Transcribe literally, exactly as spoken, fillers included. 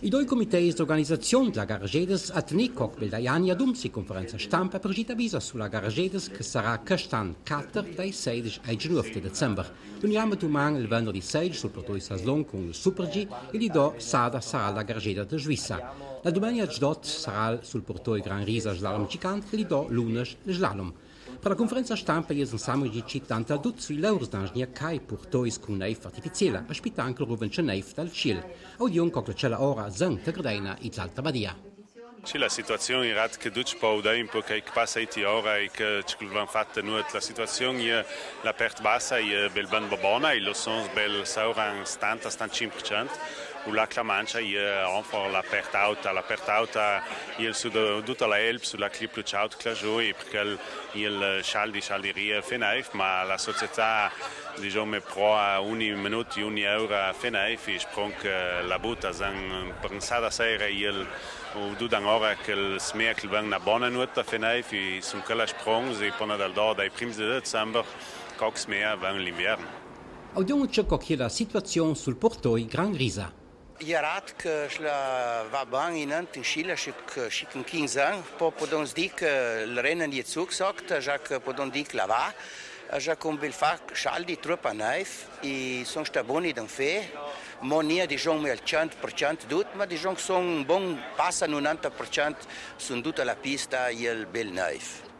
I due comitei di organizzazione della Garagedes a Tenicoc Beldaiani ad Umsi conferenza stampa per avvisa sulla Garagedes che sarà quest'anno quattro dai sedici ai diciannove di dicembre. L'uniamo domani il venerdì sei sul plateau di Saslon con il Super G e di do Sada sarà la Garagedes di Svissa. La domenica Gdot sarà sul plateau di Gran Risa Slalom Gigante e di do Lunes Slalom. Per la conferenza stampa è un samuel di cittanta adut sui leurs d'ingegner Kai portois con neif artificiale, ospita anche il ruvenche neif dal Cil. Audion coccocella ora zang te gradena it l'alta badia. Sì, la situazione in rat che duc po' da un po' che passa i ora e che ci abbiamo fatto noi la situazione la pert bassa è bel ben babona e lo sono bel sauran stanta stancinque per cento. U la Clamancia è enfin la perte auta, la perte auta il su tutta la Elbe sulla clip Luciaut Clajou perché il scaldi scalderia fenaif ma la società diciamo pro a ogni minuto ogni euro fenaif e sprung la butta san pensata sera il u du dan ora che il smerkel vang na buona nuota fenaif e sun quella sprung si pone dal do dai primi di dicembre cox mehr vang l'inverno. Audion c'è che la situazione sul portoi Gran Risa. Je rad că la va bang in ant in Chile și și în quinze ans po podon dic le rennen je zugesagt ja că podon dic la va ja cum bil fac schaldi trupa neif e son sta boni dan fe monia di jong mel cent per cent dut ma di jong son bon passa novanta per cent sunt tutta la pista il bel neif.